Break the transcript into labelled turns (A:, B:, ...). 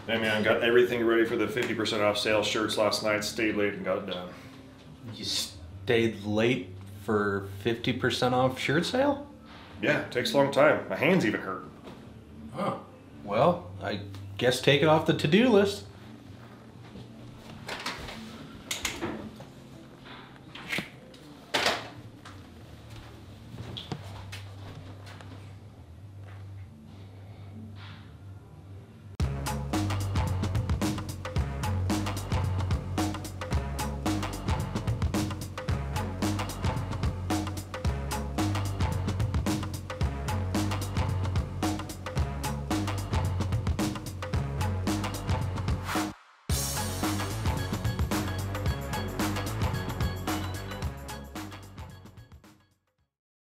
A: Hey man, got everything ready for the 50% off sale shirts last night. Stayed late and got it done.
B: You stayed late for 50% off shirt sale?
A: Yeah, it takes a long time. My hands even hurt.
B: Oh, well, I guess take it off the to-do list.